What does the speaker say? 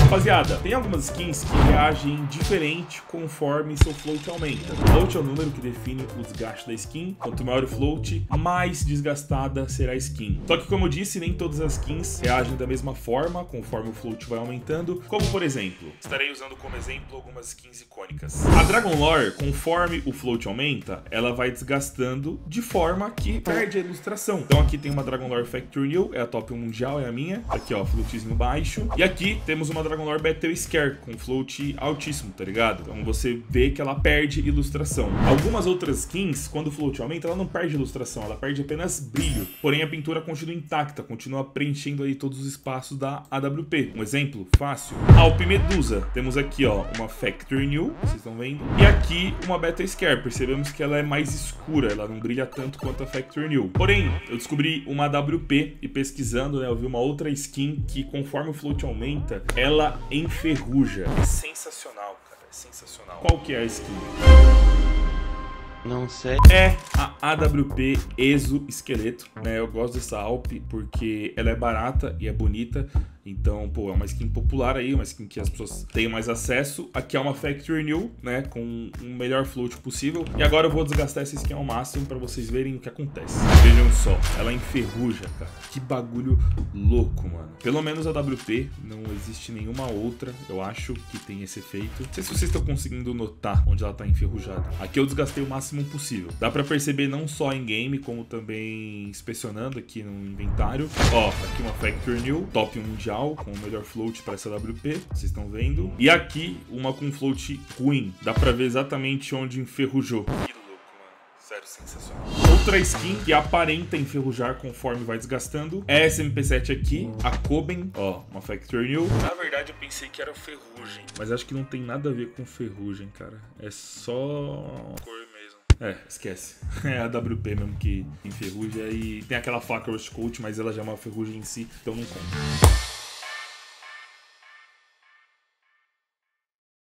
Rapaziada, tem algumas skins que reagem diferente conforme seu float aumenta. O float é o número que define o desgaste da skin. Quanto maior o float, mais desgastada será a skin. Só que, como eu disse, nem todas as skins reagem da mesma forma conforme o float vai aumentando. Como, por exemplo, estarei usando como exemplo algumas skins icônicas. A Dragon Lore, conforme o float aumenta, ela vai desgastando de forma que perde a ilustração. Então aqui tem uma Dragon Lore Factory New, é a top 1 mundial, é a minha. Aqui, ó, floatzinho baixo. E aqui temos uma Dragon Lore Battle Scare com float altíssimo, tá ligado? Então você vê que ela perde ilustração. Algumas outras skins, quando o float aumenta, ela não perde ilustração, ela perde apenas brilho. Porém, a pintura continua intacta, continua preenchendo aí todos os espaços da AWP. Um exemplo fácil: Alp Medusa. Temos aqui, ó, uma Factory New, vocês estão vendo? E aqui uma Battle Scare. Percebemos que ela é mais escura, ela não brilha tanto quanto a Factory New. Porém, eu descobri uma AWP e pesquisando, né, eu vi uma outra skin que conforme o float aumenta, ela enferruja. É sensacional, cara, é sensacional. Qual que é a skin? Não sei. É a AWP Exoesqueleto, né? Eu gosto dessa Alp porque ela é barata e é bonita. Então, pô, é uma skin popular aí, uma skin que as pessoas têm mais acesso. Aqui é uma Factory New, né, com o melhor float possível. E agora eu vou desgastar essa skin ao máximo pra vocês verem o que acontece. Vejam só, ela enferruja, cara. Que bagulho louco, mano. Pelo menos a AWP, não existe nenhuma outra, eu acho, que tem esse efeito. Não sei se vocês estão conseguindo notar onde ela tá enferrujada. Aqui eu desgastei o máximo possível. Dá pra perceber não só em game, como também inspecionando aqui no inventário. Ó, aqui uma Factory New, top 1 mundial, com o melhor float para essa WP, vocês estão vendo. E aqui uma com float ruim, dá pra ver exatamente onde enferrujou. Que louco, mano, sério, sensacional. Outra skin que aparenta enferrujar conforme vai desgastando é essa MP7 aqui, a Koben, ó, uma Factory New. Na verdade eu pensei que era ferrugem, mas acho que não tem nada a ver com ferrugem, cara, é só cor mesmo. É, esquece. É a WP mesmo que enferruja. E tem aquela faca Rust Coat, mas ela já é uma ferrugem em si, então não conta.